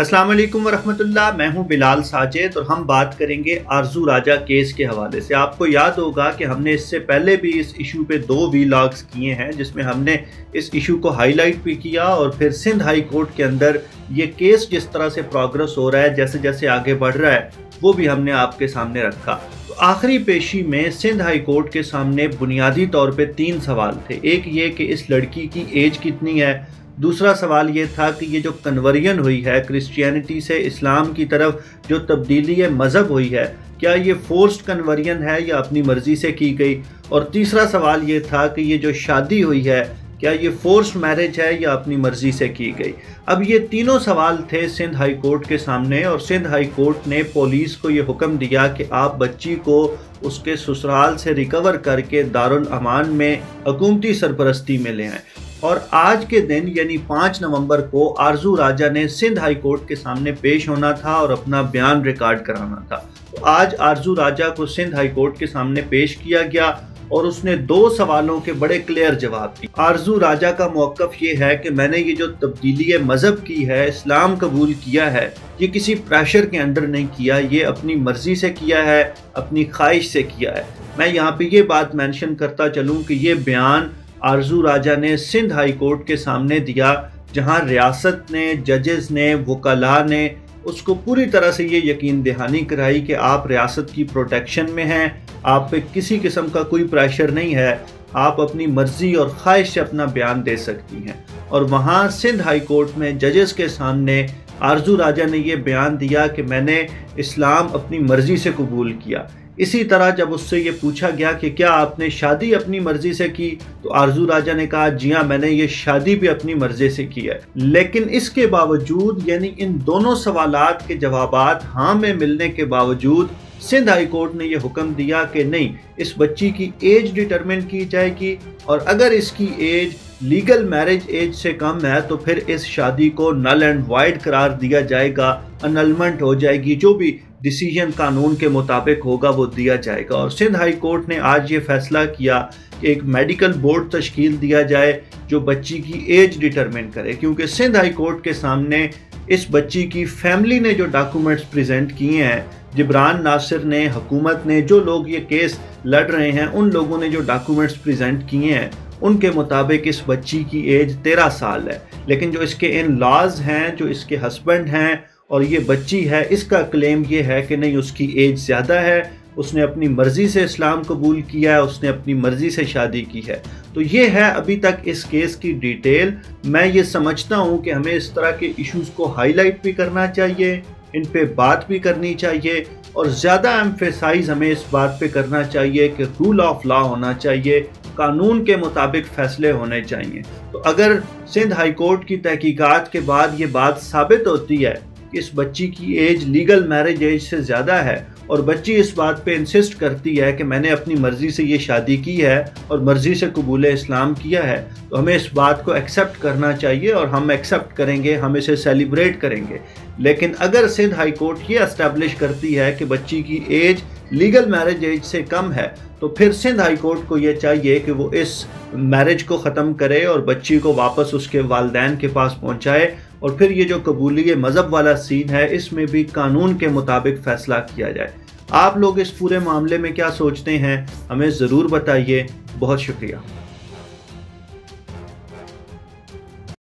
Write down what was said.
अस्सलाम वालेकुम वरहमतुल्लाह। मैं हूं बिलाल साजिद और हम बात करेंगे आरजू राजा केस के हवाले से। आपको याद होगा कि हमने इससे पहले भी इस इशू पे 2 व्लॉग्स किए हैं जिसमें हमने इस इशू को हाईलाइट भी किया और फिर सिंध हाई कोर्ट के अंदर ये केस जिस तरह से प्रोग्रेस हो रहा है, जैसे जैसे आगे बढ़ रहा है, वो भी हमने आपके सामने रखा। तो आखिरी पेशी में सिंध हाई कोर्ट के सामने बुनियादी तौर पे 3 सवाल थे। एक ये कि इस लड़की की एज कितनी है, दूसरा सवाल ये था कि ये जो कन्वर्जन हुई है क्रिश्चियनिटी से इस्लाम की तरफ, जो तब्दीली मज़हब हुई है, क्या ये फोर्स्ड कन्वर्जन है या अपनी मर्ज़ी से की गई, और तीसरा सवाल ये था कि ये जो शादी हुई है क्या ये फोर्स्ड मैरिज है या अपनी मर्ज़ी से की गई। अब ये तीनों सवाल थे सिंध हाई कोर्ट के सामने और सिंध हाई कोर्ट ने पुलिस को ये हुक्म दिया कि आप बच्ची को उसके ससुराल से रिकवर करके दारुल अमान में हुकूमती सरपरस्ती में ले आएँ। और आज के दिन यानी 5 नवंबर को आरजू राजा ने सिंध हाई कोर्ट के सामने पेश होना था और अपना बयान रिकॉर्ड कराना था। तो आज आरजू राजा को सिंध हाई कोर्ट के सामने पेश किया गया और उसने 2 सवालों के बड़े क्लियर जवाब दिए। आरजू राजा का मौक़िफ़ ये है कि मैंने ये जो तब्दीली मज़हब की है, इस्लाम कबूल किया है, ये किसी प्रेशर के अंडर नहीं किया, ये अपनी मर्ज़ी से किया है, अपनी ख्वाहिश से किया है। मैं यहाँ पे ये बात मेंशन करता चलूँ कि ये बयान आरजू राजा ने सिंध हाई कोर्ट के सामने दिया, जहां रियासत ने, जजेस ने, वकला ने उसको पूरी तरह से ये यकीन दहानी कराई कि आप रियासत की प्रोटेक्शन में हैं, आप पे किसी किस्म का कोई प्रेशर नहीं है, आप अपनी मर्ज़ी और ख्वाहिश से अपना बयान दे सकती हैं। और वहाँ सिंध हाई कोर्ट में जजेस के सामने आरजू राजा ने ये बयान दिया कि मैंने इस्लाम अपनी मर्ज़ी से कबूल किया। इसी तरह जब उससे ये पूछा गया कि क्या आपने शादी अपनी मर्जी से की, तो आरजू राजा ने कहा जी हाँ, मैंने ये शादी भी अपनी मर्जी से की है। लेकिन इसके बावजूद, यानी इन दोनों सवालात के जवाबात हाँ में मिलने के बावजूद, सिंध हाई कोर्ट ने ये हुक्म दिया कि नहीं, इस बच्ची की एज डिटरमिन की जाएगी और अगर इसकी एज लीगल मैरिज एज से कम है तो फिर इस शादी को नल एंड वाइड करार दिया जाएगा, अनलमेंट हो जाएगी, जो भी डिसीजन कानून के मुताबिक होगा वो दिया जाएगा। और सिंध हाई कोर्ट ने आज ये फैसला किया कि एक मेडिकल बोर्ड तश्कील दिया जाए जो बच्ची की एज डिटरमिन करे, क्योंकि सिंध हाई कोर्ट के सामने इस बच्ची की फैमिली ने जो डॉक्यूमेंट्स प्रेजेंट किए हैं, जिब्रान नासिर ने, हुकूमत ने, जो लोग ये केस लड़ रहे हैं, उन लोगों ने जो डॉक्यूमेंट्स प्रेजेंट किए हैं, उनके मुताबिक इस बच्ची की एज 13 साल है। लेकिन जो इसके इन लॉज हैं, जो इसके हस्बैंड हैं और ये बच्ची है, इसका क्लेम ये है कि नहीं, उसकी एज ज़्यादा है, उसने अपनी मर्ज़ी से इस्लाम कबूल किया है, उसने अपनी मर्ज़ी से शादी की है। तो ये है अभी तक इस केस की डिटेल। मैं ये समझता हूँ कि हमें इस तरह के इश्यूज़ को हाईलाइट भी करना चाहिए, इन पे बात भी करनी चाहिए और ज़्यादा एम्फेसाइज हमें इस बात पे करना चाहिए कि रूल ऑफ लॉ होना चाहिए, कानून के मुताबिक फ़ैसले होने चाहिए। तो अगर सिंध हाई कोर्ट की तहकीकात के बाद ये बात साबित होती है कि इस बच्ची की एज लीगल मैरिज एज से ज़्यादा है और बच्ची इस बात पे इंसिस्ट करती है कि मैंने अपनी मर्ज़ी से ये शादी की है और मर्ज़ी से कबूल इस्लाम किया है, तो हमें इस बात को एक्सेप्ट करना चाहिए और हम एक्सेप्ट करेंगे, हम इसे सेलिब्रेट करेंगे। लेकिन अगर सिंध हाई कोर्ट ये एस्टैब्लिश करती है कि बच्ची की एज लीगल मैरिज एज से कम है, तो फिर सिंध हाई कोर्ट को ये चाहिए कि वो इस मैरिज को ख़त्म करे और बच्ची को वापस उसके वालिदैन के पास पहुँचाए और फिर ये जो कबूली मज़हब वाला सीन है, इसमें भी कानून के मुताबिक फ़ैसला किया जाए। आप लोग इस पूरे मामले में क्या सोचते हैं, हमें ज़रूर बताइए। बहुत शुक्रिया।